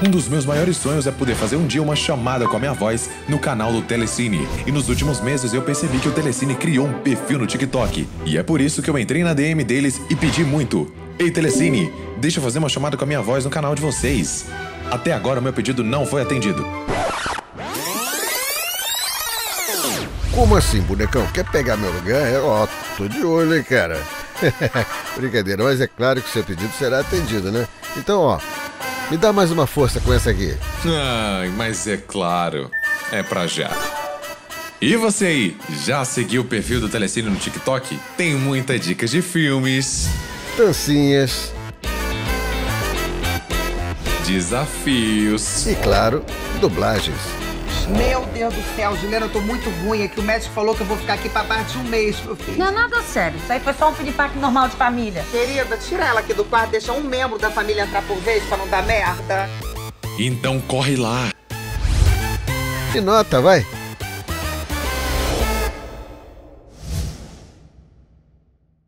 Um dos meus maiores sonhos é poder fazer um dia uma chamada com a minha voz no canal do Telecine. E nos últimos meses eu percebi que o Telecine criou um perfil no TikTok. E é por isso que eu entrei na DM deles e pedi muito: Ei Telecine, deixa eu fazer uma chamada com a minha voz no canal de vocês. Até agora meu pedido não foi atendido. Como assim, bonecão? Quer pegar meu lugar? Tô de olho, hein, cara. Brincadeira, mas é claro que o seu pedido será atendido, né? Então, me dá mais uma força com essa aqui. Ai, mas é claro, é pra já. E você aí, já seguiu o perfil do Telecine no TikTok? Tem muitas dicas de filmes, Dancinhas desafios e, claro, dublagens. Meu Deus do céu, Juliana, eu tô muito ruim aqui. O médico falou que eu vou ficar aqui pra parte de um mês, meu filho. Não é nada sério, isso aí foi só um piripaque normal de família. Querida, tira ela aqui do quarto, deixa um membro da família entrar por vez pra não dar merda. Então corre lá. Que nota, vai!